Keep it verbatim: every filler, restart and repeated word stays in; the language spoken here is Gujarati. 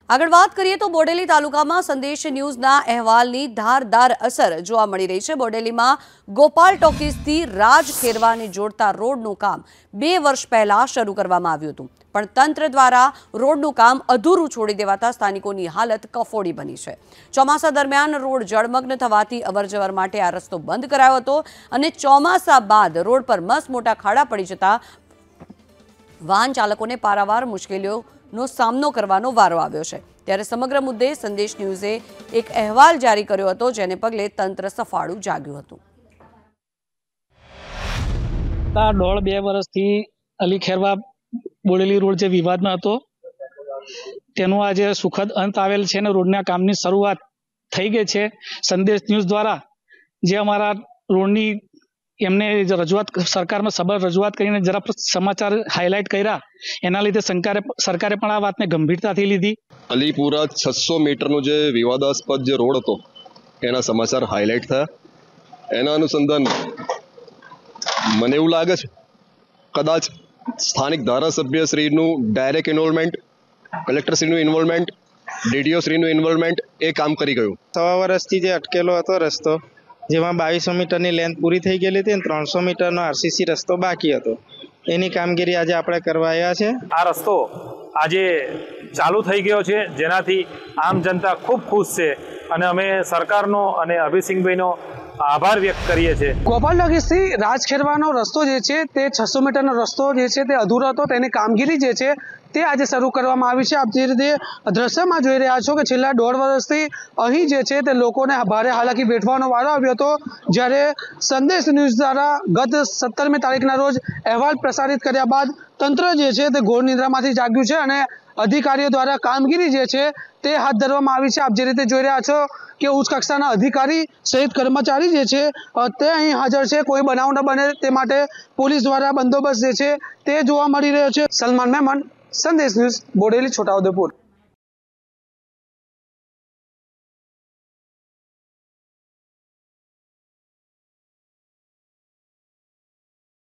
આગળ વાત કરીએ તો બોડેલી તાલુકામાં સંદેશ ન્યૂઝના અહેવાલની ધારદાર અસર જોવા મળી રહી છે। બોડેલીમાં ગોપાલ ટોકીઝથી રાજ ખેરવાને જોડતા રોડનું કામ બે વર્ષ પહેલા શરૂ કરવામાં આવ્યું હતું, પણ તંત્ર દ્વારા રોડનું કામ અધૂરું છોડી દેવાતા સ્થાનિકોની હાલત કફોડી બની છે। ચોમાસા દરમિયાન રોડ જળમગ્ન થવાથી અવરજવર માટે આ રસ્તો બંધ કરાયો હતો અને ચોમાસા બાદ રોડ પર મસ્ત મોટા ખાડા પડી જતા વાહન ચાલકોને પારાવાર મુશ્કેલીઓ નો સામનો કરવાનો વારો આવ્યો છે। ત્યારે સમગ્ર મુદ્દે સંદેશ ન્યૂઝે એક અહેવાલ જારી કર્યો હતો, જેને પગલે તંત્ર સફાળું જાગ્યું હતું। દોઢ બે વર્ષથી અલી ખેરવા બોડેલી રોડ જે વિવાદમાં હતો તેનો આજે સુખદ અંત આવેલ છે અને રોડના કામની શરૂઆત થઈ ગઈ છે। સંદેશ ન્યૂઝ દ્વારા જે અમારા રોડની એમને રજૂઆત સરકારમાં સબળ રજૂઆત કરીને જરા સમાચાર હાઇલાઇટ કર્યા, એના લીધે સરકારે સરકારે પણ આ વાતને ગંભીરતાથી લીધી। અલીપુરા છસો મીટરનો જે વિવાદાસ્પદ જે રોડ હતો એના સમાચાર હાઇલાઇટ થયા। એના અનુસંધાન મને એવું લાગે છે કદાચ સ્થાનિક ધારાસભ્યશ્રીનું ડાયરેક્ટ ઇન્વોલ્વમેન્ટ, કલેક્ટરશ્રીનું ઇન્વોલ્વમેન્ટ, ડીડીઓશ્રીનું ઇન્વોલ્વમેન્ટ એ કામ કરી ગયું। સવા વર્ષથી જે અટકેલો હતો રસ્તો, જેમાં બાવીસો મીટરની લેન્થ પૂરી થઈ ગયેલી હતી અને ત્રણસો મીટરનો આરસીસી રસ્તો બાકી હતો, એની કામગીરી આજે આપણે કરવા આવ્યા છે। આ રસ્તો આજે ચાલુ થઈ ગયો છે, જેનાથી આમ જનતા ખૂબ ખુશ છે અને અમે સરકારનો અને અભિસિંહભાઈનો આભાર વ્યક્ત કરીએ છીએ। ગોપાલ ટોકીઝથી રાજ ખેરવાનો રસ્તો જે છે તે છસો મીટરનો રસ્તો જે છે તે અધૂરો હતો, તેની કામગીરી જે છે તે આજે શરૂ કરવામાં આવી છે। આપ જે રીતે દ્રશ્યમાં જોઈ રહ્યા છો કે છેલ્લા દોઢ વર્ષથી અહીં જે છે તે લોકોને ભારે હાલાકી વેઠવાનો વારો આવ્યો હતો, જ્યારે સંદેશ ન્યૂઝ દ્વારા ગત સત્તરમી તારીખના રોજ અહેવાલ પ્રસારિત કર્યા બાદ તંત્ર જે છે તે ઘોર નિદ્રામાંથી જાગ્યું છે અને અધિકારીઓ દ્વારા કામગીરી જે છે તે હાથ ધરવામાં આવી છે। આપ જે રીતે જોઈ રહ્યા છો કે ઉચ્ચ કક્ષાના અધિકારી સહિત કર્મચારી જે છે તે અહીં હાજર છે, કોઈ બનાવ ન બને તે માટે પોલીસ દ્વારા બંદોબસ્ત જે છે તે જોવા મળી રહ્યો છે। સલમાન મેમન, સંદેશ ન્યૂઝ, બોડેલી, છોટાઉદેપુર।